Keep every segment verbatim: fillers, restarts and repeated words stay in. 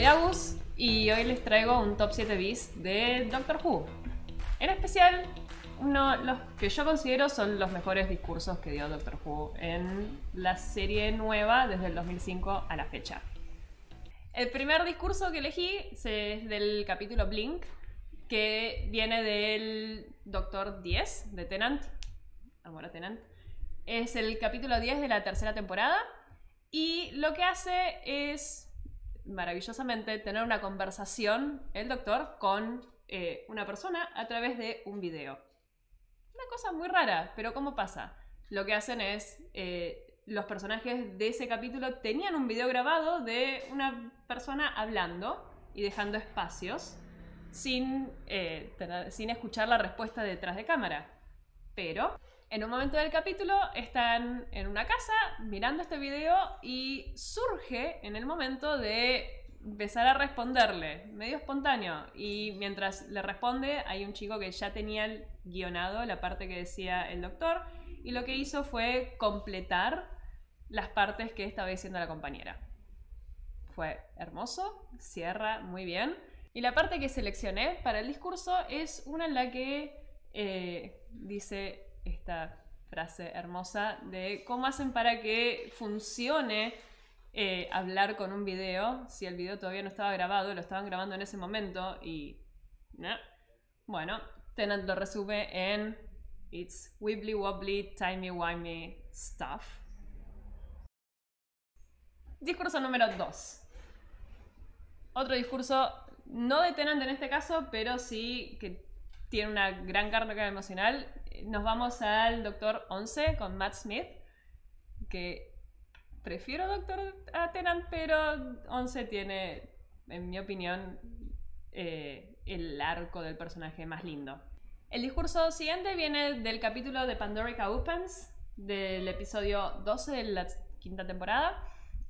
soy Agus y hoy les traigo un top siete bis de Doctor Who. En especial, uno, los que yo considero son los mejores discursos que dio Doctor Who en la serie nueva desde el dos mil cinco a la fecha. El primer discurso que elegí es del capítulo Blink, que viene del Doctor diez de Tennant. Amor a Tennant. Es el capítulo diez de la tercera temporada y lo que hace es, maravillosamente, tener una conversación, el Doctor, con eh, una persona a través de un video. Una cosa muy rara, pero ¿cómo pasa? Lo que hacen es, eh, los personajes de ese capítulo tenían un video grabado de una persona hablando y dejando espacios sin, eh, tener, sin escuchar la respuesta detrás de cámara. Pero en un momento del capítulo están en una casa mirando este video y surge en el momento de empezar a responderle, medio espontáneo. Y mientras le responde hay un chico que ya tenía guionado la parte que decía el Doctor y lo que hizo fue completar las partes que estaba diciendo la compañera. Fue hermoso, cierra muy bien. Y la parte que seleccioné para el discurso es una en la que eh, dice esta frase hermosa de cómo hacen para que funcione eh, hablar con un video si el video todavía no estaba grabado, lo estaban grabando en ese momento y... ¿no? Bueno, Tennant lo resume en It's wibbly wobbly, timey wimey stuff. Discurso número dos. Otro discurso, no de Tennant en este caso, pero sí que tiene una gran carga emocional. Nos vamos al Doctor once con Matt Smith, que prefiero Doctor a Tennant, pero once tiene, en mi opinión, eh, el arco del personaje más lindo. El discurso siguiente viene del capítulo de Pandorica Opens, del episodio doce de la quinta temporada.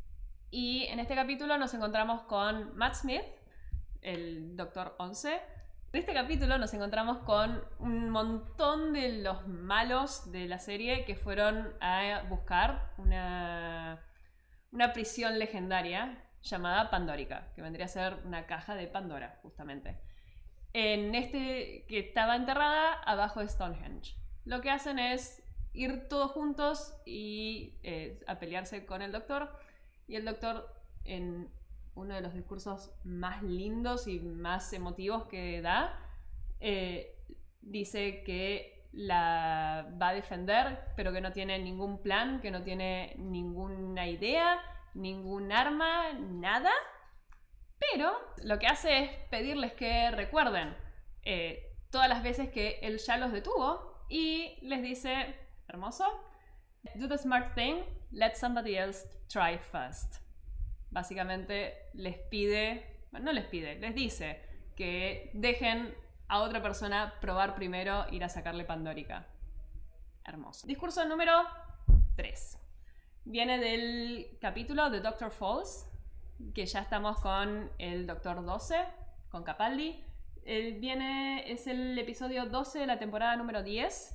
Y en este capítulo nos encontramos con Matt Smith, el Doctor once. En este capítulo nos encontramos con un montón de los malos de la serie que fueron a buscar una, una prisión legendaria llamada Pandorica, que vendría a ser una caja de Pandora, justamente. En este, que estaba enterrada abajo de Stonehenge. Lo que hacen es ir todos juntos y eh, a pelearse con el Doctor. Y el Doctor, en uno de los discursos más lindos y más emotivos que da, eh, dice que la va a defender, pero que no tiene ningún plan, que no tiene ninguna idea, ningún arma, nada. Pero lo que hace es pedirles que recuerden eh, todas las veces que él ya los detuvo y les dice, hermoso, do the smart thing, let somebody else try first. Básicamente les pide, bueno, no les pide, les dice que dejen a otra persona probar primero ir a sacarle Pandorica. Hermoso. Discurso número tres. Viene del capítulo de Doctor Falls, que ya estamos con el Doctor doce, con Capaldi. El viene, es el episodio doce de la temporada número diez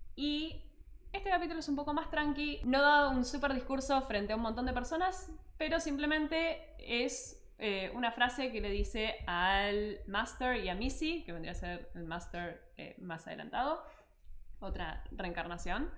y este capítulo es un poco más tranqui. No da un super discurso frente a un montón de personas, pero simplemente es eh, una frase que le dice al Master y a Missy, que vendría a ser el Master eh, más adelantado, otra reencarnación.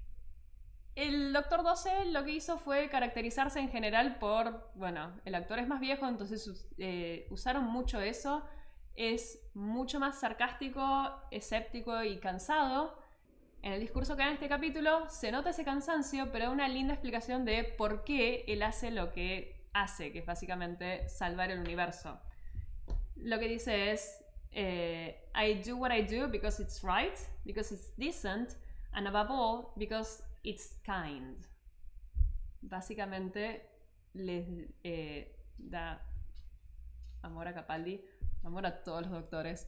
El Doctor doce lo que hizo fue caracterizarse en general por, bueno, el actor es más viejo, entonces eh, usaron mucho eso. Es mucho más sarcástico, escéptico y cansado. En el discurso que da en este capítulo se nota ese cansancio, pero una linda explicación de por qué él hace lo que hace, que es básicamente salvar el universo. Lo que dice es, eh, I do what I do because it's right, because it's decent, and above all, because it's kind. Básicamente les eh, da amor a Capaldi, amor a todos los doctores.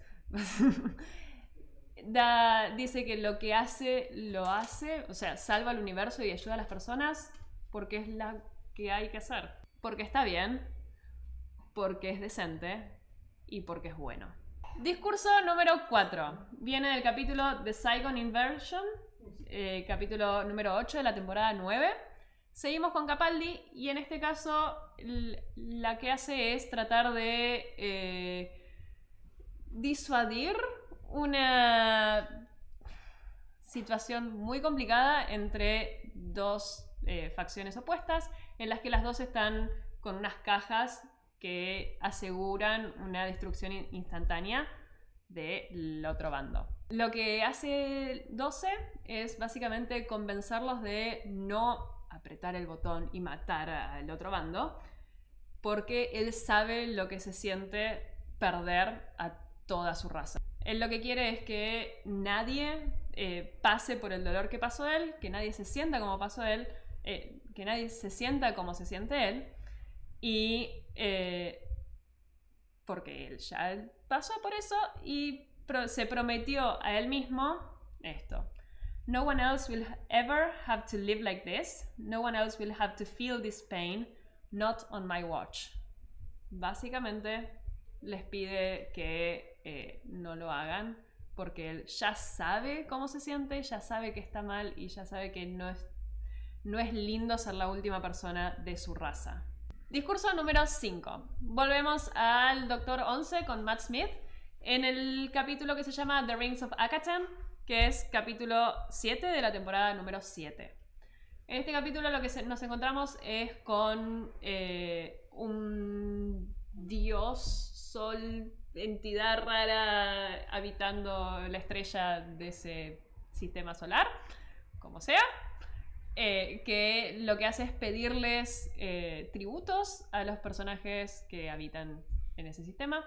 Da, dice que lo que hace, lo hace, o sea, salva al universo y ayuda a las personas porque es la que hay que hacer. Porque está bien, porque es decente y porque es bueno. Discurso número cuatro. Viene del capítulo The Saigon Inversion, eh, capítulo número ocho de la temporada nueve. Seguimos con Capaldi y en este caso la que hace es tratar de eh, disuadir una situación muy complicada entre dos eh, facciones opuestas en las que las dos están con unas cajas que aseguran una destrucción instantánea del otro bando. Lo que hace doce es básicamente convencerlos de no apretar el botón y matar al otro bando, porque él sabe lo que se siente perder a toda su raza. Él lo que quiere es que nadie eh, pase por el dolor que pasó él, que nadie se sienta como pasó él, eh, que nadie se sienta como se siente él, y eh, porque él ya pasó por eso y pro se prometió a él mismo esto. No one else will ever have to live like this. No one else will have to feel this pain. Not on my watch. Básicamente les pide que eh, no lo hagan porque él ya sabe cómo se siente, ya sabe que está mal y ya sabe que no es, no es lindo ser la última persona de su raza. Discurso número cinco. Volvemos al Doctor once con Matt Smith en el capítulo que se llama The Rings of Akhaten, que es capítulo siete de la temporada número siete. En este capítulo lo que se, nos encontramos es con eh, un dios, sol, entidad rara habitando la estrella de ese sistema solar, como sea, eh, que lo que hace es pedirles eh, tributos a los personajes que habitan en ese sistema.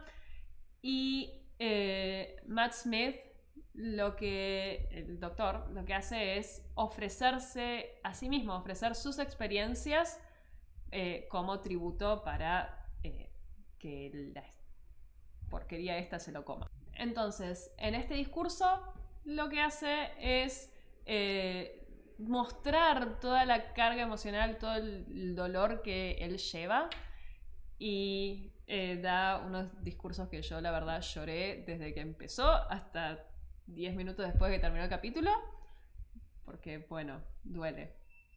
Y eh, Matt Smith, lo que el doctor lo que hace es ofrecerse a sí mismo, ofrecer sus experiencias eh, como tributo para eh, que la porquería esta se lo coma. Entonces, en este discurso lo que hace es eh, mostrar toda la carga emocional, todo el dolor que él lleva y eh, da unos discursos que yo la verdad lloré desde que empezó hasta diez minutos después de que terminó el capítulo, porque bueno, duele.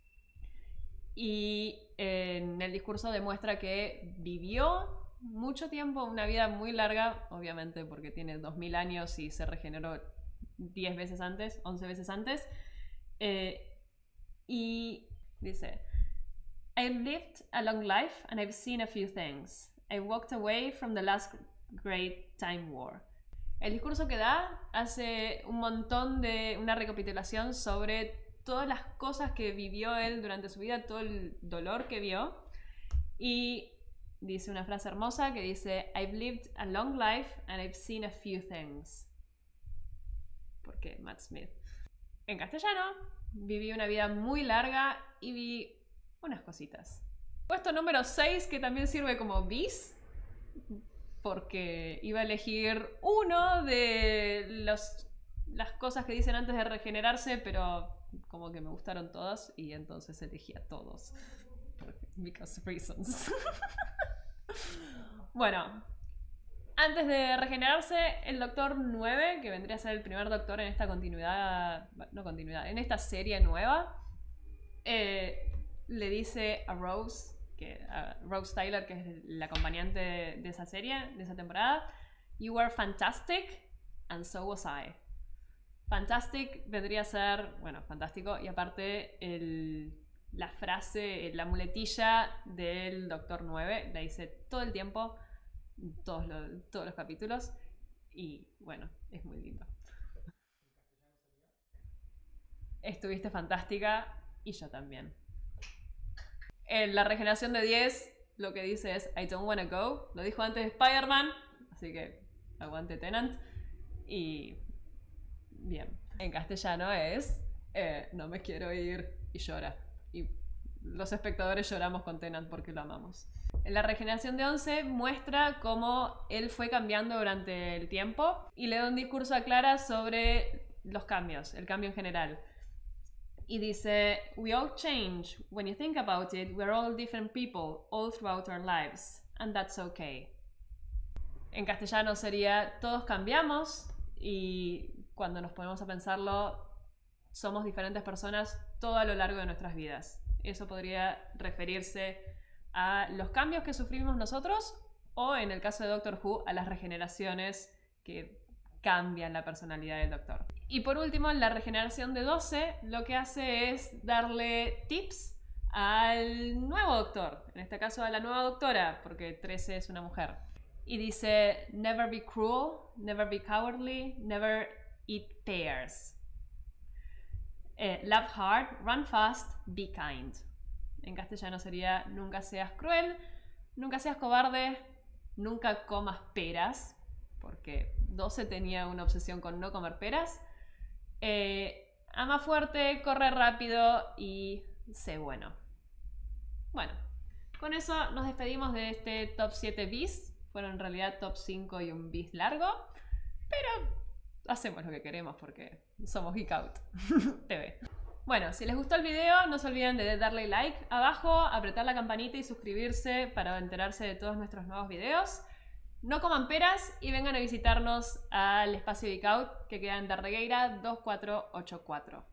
Y eh, en el discurso demuestra que vivió mucho tiempo, una vida muy larga, obviamente porque tiene dos mil años y se regeneró diez veces antes, once veces antes, eh, y dice: I've lived a long life and I've seen a few things. I walked away from the last great time war. El discurso que da hace un montón de una recapitulación sobre todas las cosas que vivió él durante su vida, todo el dolor que vio, y dice una frase hermosa que dice: I've lived a long life and I've seen a few things. Porque Matt Smith. En castellano, viví una vida muy larga y vi unas cositas. Puesto número seis, que también sirve como bis, porque iba a elegir uno de los, las cosas que dicen antes de regenerarse, pero como que me gustaron todas y entonces elegí a todos. Because reasons. Bueno, antes de regenerarse, el Doctor nueve, que vendría a ser el primer Doctor en esta continuidad, no continuidad, en esta serie nueva, eh, le dice a Rose, que, a Rose Tyler, que es la acompañante de, de esa serie, de esa temporada: You were fantastic and so was I. Fantastic vendría a ser, bueno, fantástico, y aparte el, la frase, la muletilla del Doctor nueve, la dice todo el tiempo, todos los, todos los capítulos, y bueno, es muy lindo. Estuviste fantástica y yo también. En la regeneración de diez, lo que dice es I don't wanna go. Lo dijo antes Spider-Man, así que aguante Tennant. Y bien, en castellano es eh, no me quiero ir, y llora. Y los espectadores lloramos con Tennant porque lo amamos. En la regeneración de once muestra cómo él fue cambiando durante el tiempo y le da un discurso a Clara sobre los cambios, el cambio en general. Y dice: We all change. When you think about it, we're all different people all throughout our lives. And that's okay. En castellano sería: todos cambiamos y cuando nos ponemos a pensarlo, somos diferentes personas todo a lo largo de nuestras vidas. Eso podría referirse a los cambios que sufrimos nosotros o, en el caso de Doctor Who, a las regeneraciones que cambian la personalidad del Doctor. Y por último, la regeneración de doce lo que hace es darle tips al nuevo Doctor, en este caso a la nueva Doctora, porque trece es una mujer. Y dice: never be cruel, never be cowardly, never eat pears. Eh, love hard, run fast, be kind. En castellano sería: nunca seas cruel, nunca seas cobarde, nunca comas peras, porque doce tenía una obsesión con no comer peras. Eh, ama fuerte, corre rápido y sé bueno. Bueno, con eso nos despedimos de este top siete bis. Fueron en realidad top cinco y un bis largo, pero hacemos lo que queremos porque somos Geek Out T V. Bueno, si les gustó el video, no se olviden de darle like abajo, apretar la campanita y suscribirse para enterarse de todos nuestros nuevos videos. No coman peras y vengan a visitarnos al espacio Geek Out que queda en Darregueira dos cuatro ocho cuatro.